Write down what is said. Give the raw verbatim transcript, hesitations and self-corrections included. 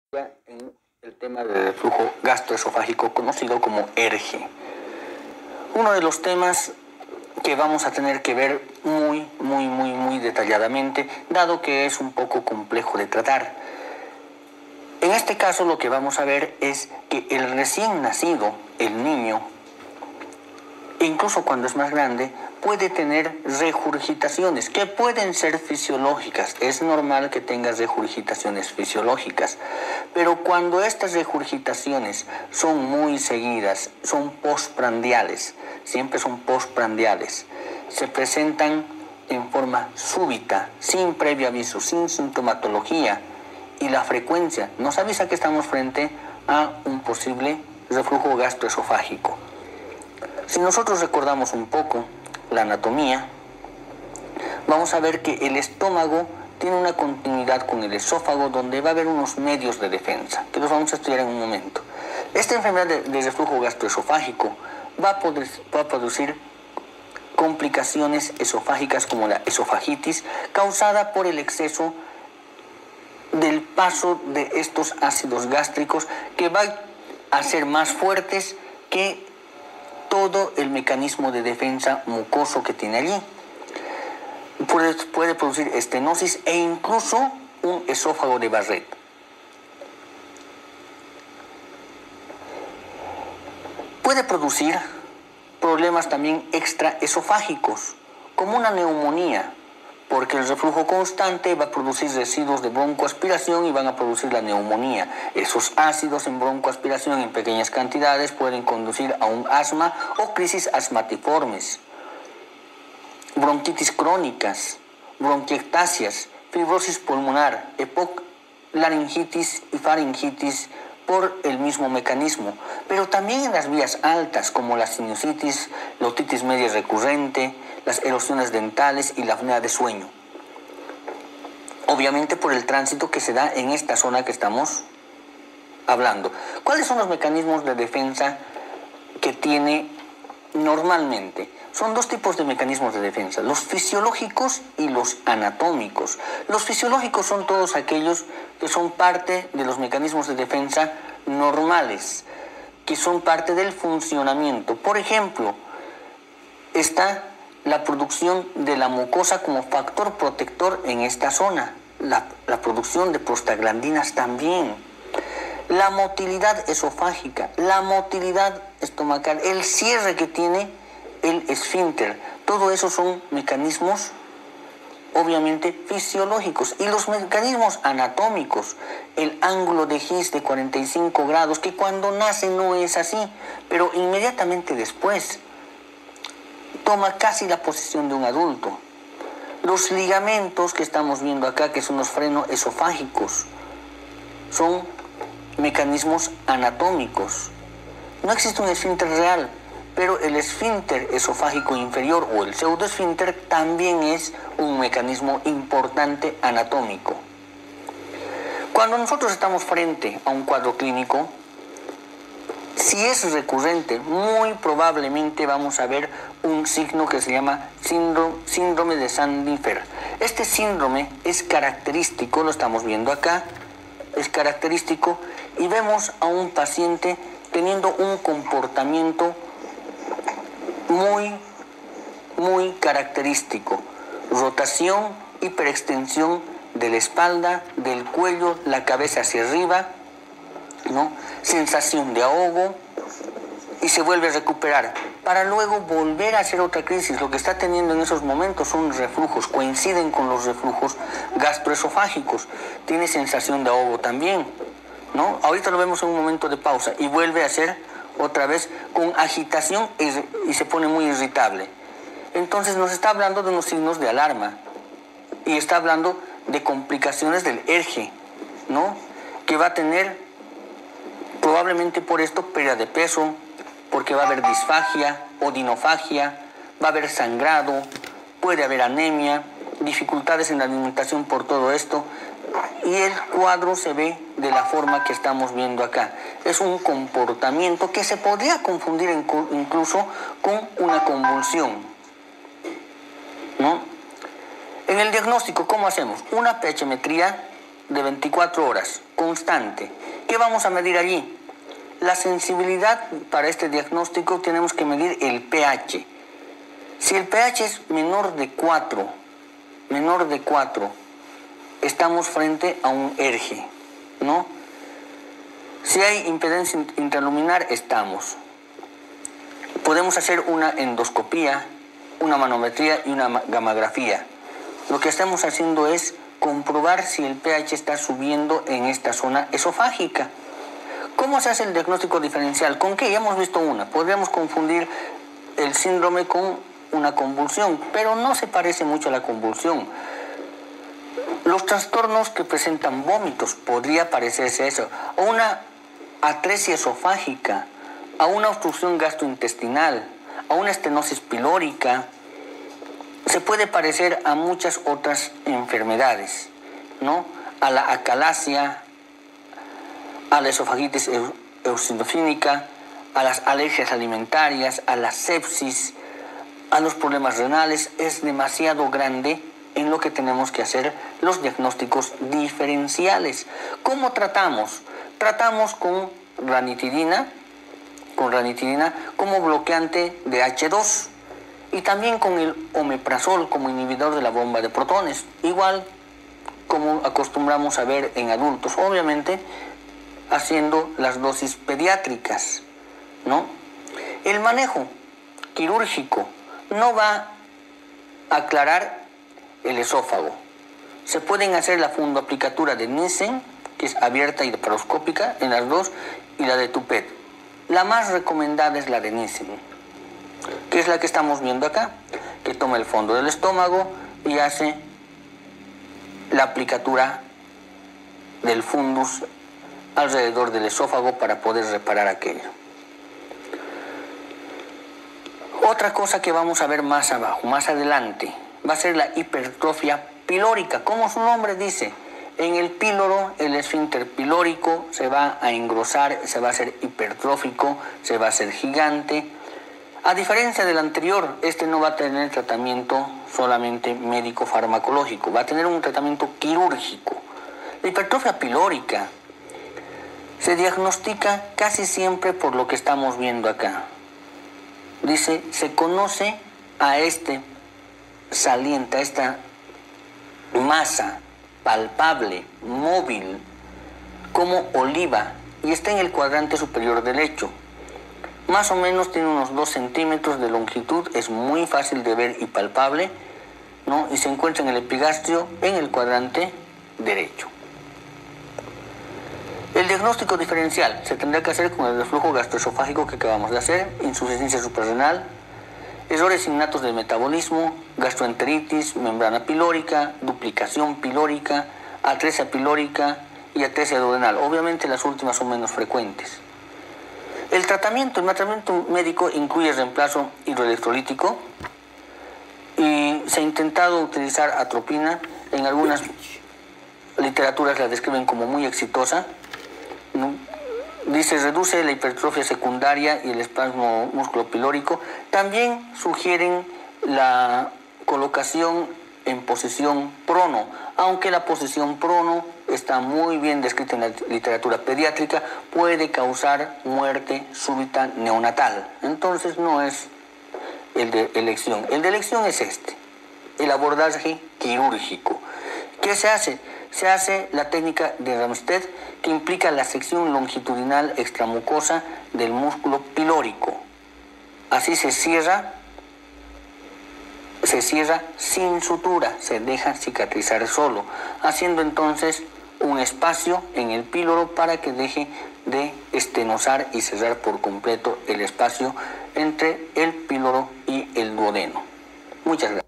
en el tema del reflujo gastroesofágico conocido como ERGE. Uno de los temas que vamos a tener que ver muy, muy, muy, muy detalladamente, dado que es un poco complejo de tratar. En este caso lo que vamos a ver es que el recién nacido, el niño, incluso cuando es más grande, puede tener regurgitaciones que pueden ser fisiológicas. Es normal que tenga regurgitaciones fisiológicas, pero cuando estas regurgitaciones son muy seguidas, son postprandiales, siempre son postprandiales, se presentan en forma súbita, sin previo aviso, sin sintomatología, y la frecuencia nos avisa que estamos frente a un posible reflujo gastroesofágico. Si nosotros recordamos un poco la anatomía, vamos a ver que el estómago tiene una continuidad con el esófago donde va a haber unos medios de defensa, que los vamos a estudiar en un momento. Esta enfermedad de, de reflujo gastroesofágico va a, poder, va a producir complicaciones esofágicas como la esofagitis, causada por el exceso del paso de estos ácidos gástricos que van a ser más fuertes que todo el mecanismo de defensa mucoso que tiene allí. Puede, puede producir estenosis e incluso un esófago de Barrett. Puede producir problemas también extraesofágicos, como una neumonía, porque el reflujo constante va a producir residuos de broncoaspiración y van a producir la neumonía. Esos ácidos en broncoaspiración en pequeñas cantidades pueden conducir a un asma o crisis asmatiformes, bronquitis crónicas, bronquiectasias, fibrosis pulmonar, EPOC, laringitis y faringitis por el mismo mecanismo, pero también en las vías altas como la sinusitis, la otitis media recurrente, las erosiones dentales y la apnea de sueño. Obviamente por el tránsito que se da en esta zona que estamos hablando. ¿Cuáles son los mecanismos de defensa que tiene normalmente? Son dos tipos de mecanismos de defensa, los fisiológicos y los anatómicos. Los fisiológicos son todos aquellos que son parte de los mecanismos de defensa normales, que son parte del funcionamiento. Por ejemplo, está la producción de la mucosa como factor protector en esta zona, la, la producción de prostaglandinas también, la motilidad esofágica, la motilidad estomacal, el cierre que tiene el esfínter, todo eso son mecanismos obviamente fisiológicos. Y los mecanismos anatómicos, el ángulo de His de cuarenta y cinco grados, que cuando nace no es así, pero inmediatamente después toma casi la posición de un adulto. Los ligamentos que estamos viendo acá, que son los frenoesofágicos, son mecanismos anatómicos. No existe un esfínter real, pero el esfínter esofágico inferior o el pseudoesfínter también es un mecanismo importante anatómico. Cuando nosotros estamos frente a un cuadro clínico, si es recurrente, muy probablemente vamos a ver un signo que se llama síndrome, síndrome de Sandifer. Este síndrome es característico, lo estamos viendo acá, es característico, y vemos a un paciente teniendo un comportamiento muy, muy característico. Rotación, hiperextensión de la espalda, del cuello, la cabeza hacia arriba, ¿no? Sensación de ahogo, y se vuelve a recuperar para luego volver a hacer otra crisis. Lo que está teniendo en esos momentos son reflujos, coinciden con los reflujos gastroesofágicos. Tiene sensación de ahogo también, ¿no? Ahorita lo vemos en un momento de pausa y vuelve a hacer otra vez con agitación y se pone muy irritable. Entonces nos está hablando de unos signos de alarma y está hablando de complicaciones del ERGE, ¿no? Que va a tener probablemente por esto pérdida de peso, porque va a haber disfagia, odinofagia, va a haber sangrado, puede haber anemia, dificultades en la alimentación por todo esto, y el cuadro se ve de la forma que estamos viendo acá. Es un comportamiento que se podría confundir incluso con una convulsión, ¿no? En el diagnóstico, ¿cómo hacemos? Una pH-metría de veinticuatro horas, constante. ¿Qué vamos a medir allí? La sensibilidad para este diagnóstico tenemos que medir el pH. Si el pH es menor de cuatro, menor de cuatro, estamos frente a un ERGE, ¿no? Si hay impedencia intraluminar, estamos. Podemos hacer una endoscopía, una manometría y una gamografía. Lo que estamos haciendo es comprobar si el pH está subiendo en esta zona esofágica. ¿Cómo se hace el diagnóstico diferencial? ¿Con qué? Ya hemos visto una. Podríamos confundir el síndrome con una convulsión, pero no se parece mucho a la convulsión. Los trastornos que presentan vómitos podría parecerse eso, o una atresia esofágica, a una obstrucción gastrointestinal, a una estenosis pilórica. Se puede parecer a muchas otras enfermedades, ¿no? A la acalasia, a la esofagitis eosinofílica, a las alergias alimentarias, a la sepsis, a los problemas renales. Es demasiado grande en lo que tenemos que hacer los diagnósticos diferenciales. ¿Cómo tratamos? Tratamos con ranitidina, con ranitidina como bloqueante de hache dos y también con el omeprazol como inhibidor de la bomba de protones, igual como acostumbramos a ver en adultos, obviamente haciendo las dosis pediátricas, ¿no? El manejo quirúrgico no va a aclarar el esófago. Se pueden hacer la fundoaplicatura de Nissen, que es abierta y laparoscópica en las dos, y la de Tupet. La más recomendada es la de Nissen, que es la que estamos viendo acá, que toma el fondo del estómago y hace la aplicatura del fundus alrededor del esófago para poder reparar aquello. Otra cosa que vamos a ver más abajo, más adelante, va a ser la hipertrofia pilórica. Como su nombre dice, en el píloro el esfínter pilórico se va a engrosar, se va a hacer hipertrófico, se va a hacer gigante. A diferencia del anterior, este no va a tener tratamiento solamente médico-farmacológico, va a tener un tratamiento quirúrgico. La hipertrofia pilórica se diagnostica casi siempre por lo que estamos viendo acá. Dice, se conoce a este saliente, a esta masa palpable, móvil, como oliva, y está en el cuadrante superior del lecho. Más o menos tiene unos dos centímetros de longitud, es muy fácil de ver y palpable, ¿no? Y se encuentra en el epigastrio en el cuadrante derecho. El diagnóstico diferencial se tendrá que hacer con el reflujo gastroesofágico que acabamos de hacer, insuficiencia suprarrenal, errores innatos del metabolismo, gastroenteritis, membrana pilórica, duplicación pilórica, atresia pilórica y atresia duodenal. Obviamente las últimas son menos frecuentes. El tratamiento, el tratamiento médico incluye reemplazo hidroelectrolítico y se ha intentado utilizar atropina. En algunas literaturas la describen como muy exitosa, ¿no? Dice, reduce la hipertrofia secundaria y el espasmo musculopilórico. También sugieren la colocación en posición prono, aunque la posición prono está muy bien descrita en la literatura pediátrica, puede causar muerte súbita neonatal. Entonces no es el de elección. El de elección es este, el abordaje quirúrgico. ¿Qué se hace? Se hace la técnica de Ramstedt, que implica la sección longitudinal extramucosa del músculo pilórico. Así se cierra, se cierra sin sutura, se deja cicatrizar solo, haciendo entonces un espacio en el píloro para que deje de estenosar y cerrar por completo el espacio entre el píloro y el duodeno. Muchas gracias.